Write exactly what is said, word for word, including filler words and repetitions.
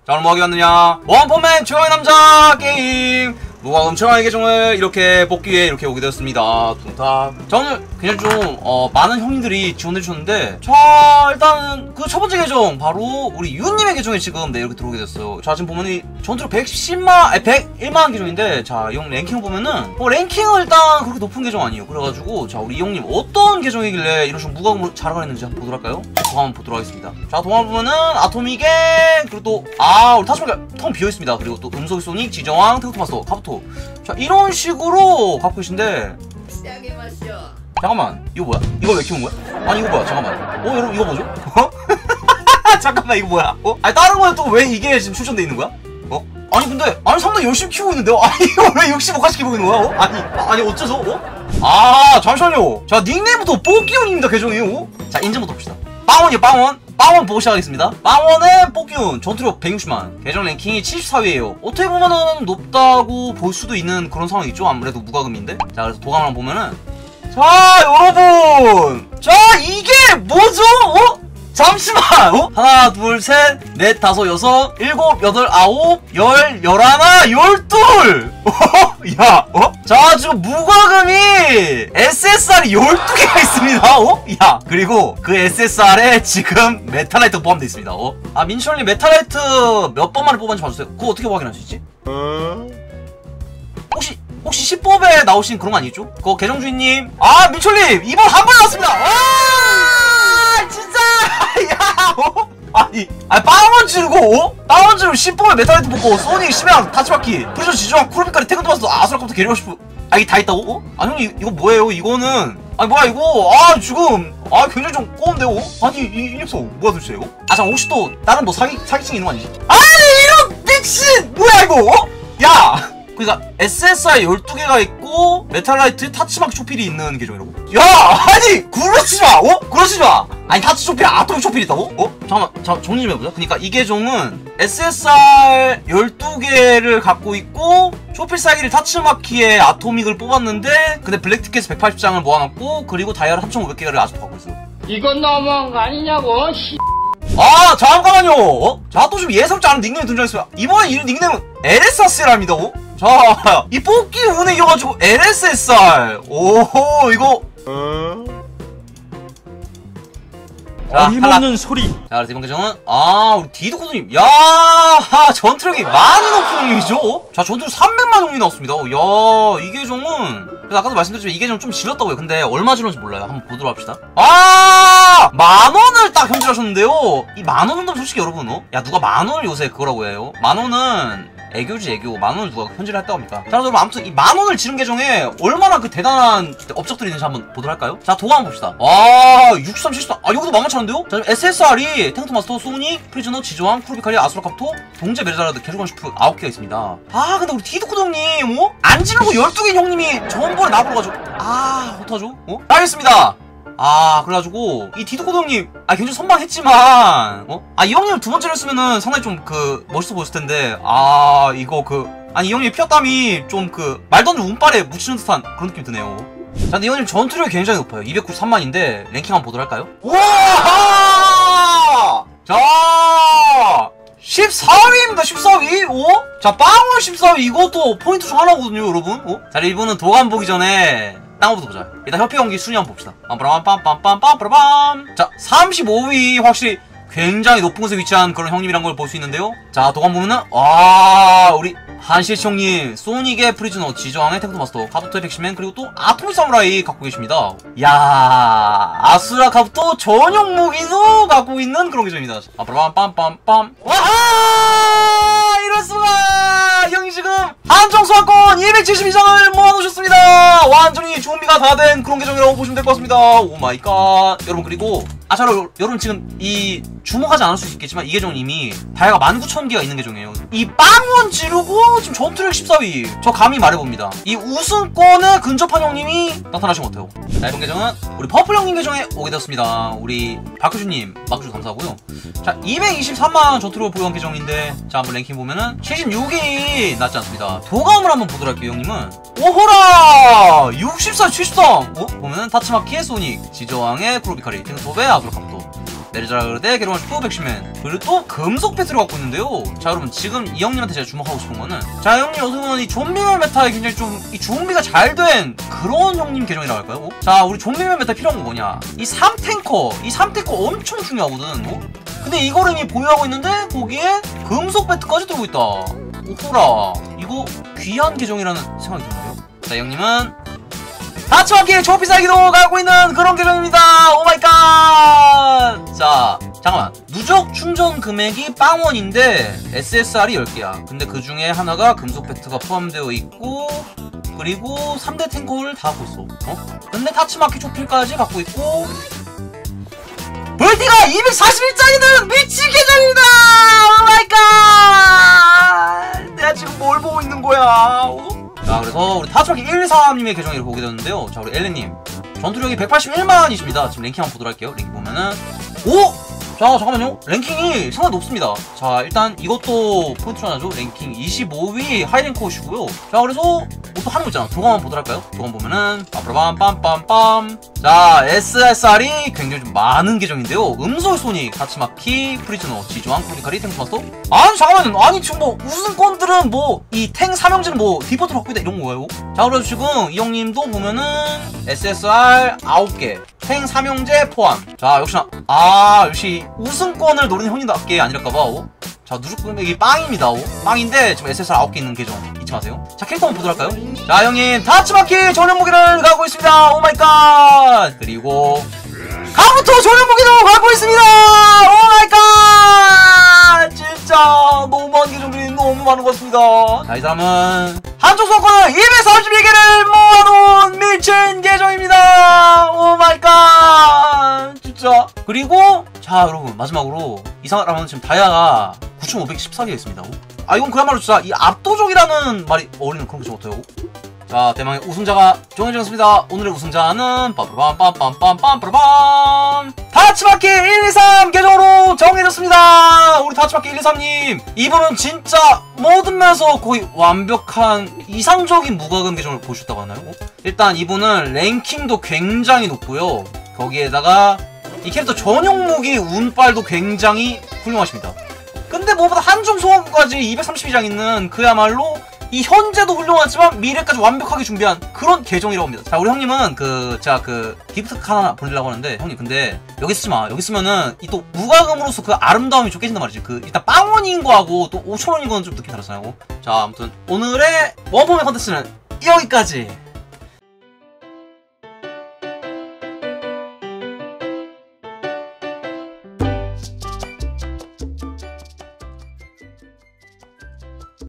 자, 오늘 뭐하기 왔느냐? 원펀맨 최강의 남자 게임 무과금 최강의 계정을 이렇게 뽑기 위해 이렇게 오게 되었습니다. 둥탁. 자, 오늘 그냥 좀 어, 많은 형님들이 지원해주셨는데, 자, 일단은 그 첫 번째 계정 바로 우리 유님의 계정에 지금 네 이렇게 들어오게 됐어요. 자, 지금 보면 이 전투력 백십만 아니 백일만 계정인데, 자, 이 형 랭킹을 보면은 어, 랭킹은 일단 그렇게 높은 계정 아니에요. 그래가지고 자, 우리 이 형님 어떤 계정이길래 이런 식으로 무과금으로 자랑을 했는지 한번 보도록 할까요? 동화 한번 보도록 하겠습니다. 자, 동화 보면은 아토미갱, 그리고 또 아 우리 타스마가 텅 비어있습니다. 그리고 또 음속의 소닉, 지정왕, 테크토마스터, 카부토. 자, 이런 식으로 갖고 계신데, 잠깐만, 이거 뭐야? 이거 왜 키운 거야? 아니, 이거 뭐야? 잠깐만. 어, 여러분, 이거 뭐죠? 어? 잠깐만, 이거 뭐야? 어? 아니, 다른 거는 또 왜 이게 지금 출전돼 있는 거야? 어? 아니, 근데, 아니, 상당히 열심히 키우고 있는데요? 아니, 이거 왜 육십오까지 키우고 있는 거야? 어? 아니, 아니, 어째서? 어? 아, 잠시만요. 자, 닉네임부터 뽀끼운입니다, 계정이요. 어? 자, 인증부터 봅시다. 빵원이요, 빵원. 빵원 보고 시작하겠습니다. 빵원의 뽀끼운, 전투력 백육십만, 계정 랭킹이 칠십사 위에요. 어떻게 보면은 높다고 볼 수도 있는 그런 상황이죠. 아무래도 무과금인데. 자, 그래서 도감을 한번 보면은, 자, 여러분! 자, 이게 뭐죠? 어? 잠시만! 어? 하나, 둘, 셋, 넷, 다섯, 여섯, 일곱, 여덟, 아홉, 열, 열하나, 열둘! 야, 어? 자, 지금 무과금이 에스에스알이 열두 개가 있습니다, 어? 야, 그리고 그 에스에스알에 지금 메탈라이트가 포함되어 있습니다, 어? 아, 민철님 메탈라이트 몇 번 만에 뽑았는지 봐주세요. 그거 어떻게 확인할 수 있지? 혹시, 혹시 십 법에 나오신 그런 거 아니죠? 그거 계정주인님. 아, 민철님! 이번 한 번 나왔습니다! 와! 진짜! 야! 어? 아니, 아니, 빵원 지르고, 어? 빵원 지르고 십 법에 메탈라이트 뽑고, 소닉, 심해랑, 타치바키, 프리저 지조랑, 쿠르비까지 테크토마스터, 아수라컵부터 게리고 싶고. 아, 이게 다 있다고? 어? 아니, 형님, 이거 뭐예요? 이거는. 아니, 뭐야, 이거. 아, 지금. 아, 굉장히 좀 꼬운데요? 어? 아니, 이, 이 녀석, 뭐야, 도대체, 이거? 아, 잠깐, 혹시 또, 다른 뭐 사기, 사기층 있는 거 아니지? 아니, 이런 미친! 뭐야, 이거? 어? 야! 그니까, 에스에스알 열두 개가 있고, 메탈라이트, 타치마키 초필이 있는 계정이라고? 야! 아니! 그러지 마! 어? 그러지 마! 아니, 타치 초필, 아토미 초필이 있다고? 어? 잠깐만, 잠깐, 정리 좀 해보자. 그니까, 이 계정은, 에스에스알 열두 개를 갖고 있고, 초필 사기를 타치마키에 아토믹을 뽑았는데, 근데 블랙티켓에서 백팔십 장을 모아놨고, 그리고 다이아를 삼천오백 개를 아직도 갖고 있어요. 이건 너무한 거 아니냐고, 씨. 아, 잠깐만요! 어? 자, 또 좀 예상치 않은 닉네임이 등장했어요. 이번에 이 닉네임은 엘에스알입니다, 어? 자, 이 뽑기 운에 이겨가지고 엘에스에스알. 오호, 이거. 자, 어림없는 소리. 자, 그래서 이번 계정은, 아, 우리 디드코드님. 야, 전투력이 많이 높은 형님이죠? 자, 전투력 삼백만 형이 나왔습니다. 야, 이 계정은, 그래서 아까도 말씀드렸지만 이 계정 좀 질렀다고요. 근데 얼마 질렀는지 몰라요. 한번 보도록 합시다. 아, 만 원을 딱 현질하셨는데요. 이 만 원은 솔직히 여러분, 어? 야, 누가 만 원을 요새 그거라고 해요? 만 원은, 애교지 애교. 만 원을 누가 현질을 했다고 합니까? 자, 여러분 아무튼 이 만 원을 지른 계정에 얼마나 그 대단한 업적들이 있는지 한번 보도록 할까요? 자, 도감 한번 봅시다. 아, 육십삼, 칠십삼. 아, 여기도 만만치 않은데요? 자, 에스에스알이 탱크마스터, 소닉, 프리즈너, 지조왕, 쿠르비카리, 아수라카부토, 동제 메르자라드, 게르건 슈프 아홉 개가 있습니다. 아, 근데 우리 디드코드 형님, 어? 안 지르고 열두 개인 형님이 전번에 나불어가지고. 아, 어떡하죠? 어? 알겠습니다. 아, 그래가지고 이 디드코드 형님, 아, 굉장히 선방했지만, 어? 아, 이 형님 두 번째를 했으면은 상당히 좀 그 멋있어 보였을 텐데, 아, 이거 그 아니, 이 형님 피었땀이 좀 그 말도 안 되는 운빨에 묻히는 듯한 그런 느낌이 드네요. 자, 근데 이 형님 전투력이 굉장히 높아요. 이백구십삼만인데 랭킹 한번 보도록 할까요? 우와! 자, 십사 위입니다. 십사 위. 오? 자, 빵원 십사 위. 이것도 포인트 중 하나거든요, 여러분. 어? 자, 이분은 도감 보기 전에 딴 거부터 보자. 일단 협회 경기 순위 한번 봅시다. 빰빰빰빰빰빰빰빰. 자, 삼십오 위. 확실히 굉장히 높은 곳에 위치한 그런 형님이란 걸 볼 수 있는데요. 자, 도감 보면은, 아, 우리 한시에치 형님, 소닉의 프리즈너, 지저왕의 탱크마스터, 카부토의 백시맨, 그리고 또 아토미 사무라이 갖고 계십니다. 야, 아수라 카부토 전용 무기도 갖고 있는 그런 계정입니다. 아, 빰빰빰빰빰. 와하! 이럴수가! 형이 지금 한정 소환권 이백칠십이 장을 모아놓으셨습니다. 완전히 준비가 다 된 그런 계정이라고 보시면 될 것 같습니다. 오 마이 갓. 여러분, 그리고 아, 자, 여러분 지금 이 주목하지 않을 수 있겠지만 이 계정은 이미 다이아가 만 구천 개가 있는 계정이에요. 이 빵원 지르고 지금 전투력 십사 위. 저 감히 말해봅니다. 이 우승권에 근접한 형님이 나타나신 것 같아요. 자, 이번 계정은 우리 퍼플 형님 계정에 오게 되었습니다. 우리 박효주님 막주셔서 감사하고요. 자, 이백이십삼만 전투력을 보유한 계정인데, 자, 한번 랭킹 보면은 칠십육 위 낮지 않습니다. 도감을 한번 보도록 할게요. 형님은 오호라! 육십사, 칠십삼! 어? 보면은 타츠마키의 소닉, 지저왕의 쿠로비카리, 탱크톱의 아수라카부토, 레리자르데 게르만 슈퍼 백시맨 그리고 또 금속 배틀을 갖고 있는데요. 자 여러분 지금 이 형님한테 제가 주목하고 싶은 거는 자 형님 어떻게 보면 이 좀비맨 메타에 굉장히 좀 이 준비가 잘 된 그런 형님 계정이라고 할까요? 자 우리 좀비맨 메타 필요한 거 뭐냐 이 삼 탱커 이 삼 탱커 엄청 중요하거든. 어? 근데 이거를 이미 보유하고 있는데 거기에 금속 배틀까지 들고 있다. 오호라 이거 귀한 계정이라는 생각이 드는데요. 자 형님은 다치마키 초피살기도 갖고 있는 그런 계정입니다. 오마이갓. 자 잠깐만 누적 충전 금액이 빵원인데 에스에스알이 열 개야 근데 그 중에 하나가 금속 배트가 포함되어 있고 그리고 삼 대 탱커를 다 갖고 있어. 어? 근데 타치마키 초필까지 갖고 있고 벌티가 이백사십일 짜리는 미친 계정이다. 오마이갓. 내가 지금 뭘 보고 있는 거야. 어? 자 그래서 우리 타치마키 일삼님의 계정을 보게 되었는데요. 자 우리 엘렌님 전투력이 백팔십일만이십니다. 지금 랭킹 한번 보도록 할게요. 랭킹 보면은 오! 자 잠깐만요 랭킹이 상당히 높습니다. 자 일단 이것도 포인트로 하나죠. 랭킹 이십오 위 하이랭커시고요. 자 그래서 뭐 또 하는 거 있잖아. 도감만 보도록 할까요? 도감 보면은 빰빰빰빰빰 자 에스에스알이 굉장히 좀 많은 계정인데요. 음솔 소닉, 타치마키, 프리즈너, 지조왕, 코니카리, 탱크마스터 아니 잠깐만 아니 지금 뭐 우승권들은 뭐 이 탱 삼형제는 뭐 디포트로 갖고 있다 이런 거예요. 자 그래서 지금 이 형님도 보면은 에스에스알 아홉 개 탱 삼형제 포함. 자 역시나 아 역시 우승권을 노리는 형님답게 아니랄까봐. 어? 자 누적 금액이 빵입니다. 어? 빵인데 지금 에스에스알 아홉 개 있는 계정 잊지 마세요. 자 캐릭터 한번 보도록 할까요? 자 형님 타츠마키 전현무기를 갖고 있습니다. 오마이갓. 그리고 가부토 전현무기도 갖고 있습니다. 오마이갓. 진짜 너무한 계정들이 너무 많은 것 같습니다. 자 이 사람은 한쪽 손권을 이백삼십일 개를 모아놓은 미친 계정입니다. 오마이갓. 진짜. 그리고 자 여러분 마지막으로 이 사람은 지금 다이아가 구천오백십사 개가 있습니다. 아 이건 그야말로 진짜 이 압도적이라는 말이 어울리는 그런 계정 같아요. 자 대망의 우승자가 정해졌습니다. 오늘의 우승자는 빠브라밤빰빰빰빰빰빰 타치마키 일이삼 계정으로 정해졌습니다. 우리 타치마키 일이삼님 이분은 진짜 모든 면에서 거의 완벽한 이상적인 무과금 계정을 보셨다고 하나요? 일단 이분은 랭킹도 굉장히 높고요. 거기에다가 이 캐릭터 전용 무기 운빨도 굉장히 훌륭하십니다. 근데 무엇보다 한중 소원까지 이백삼십이 장 있는 그야말로 이 현재도 훌륭하지만 미래까지 완벽하게 준비한 그런 계정이라고 합니다. 자 우리 형님은 그 제가 그 기프트 카드 하나 보내려고 하는데 형님 근데 여기 쓰지마. 여기 쓰면은 이 또 무과금으로서 그 아름다움이 좀 깨진단 말이지. 그 일단 빵원인 거하고 또 오천 원인 거는 좀 느낌 다르잖아요. 자 아무튼 오늘의 원포맨 컨텐츠는 여기까지.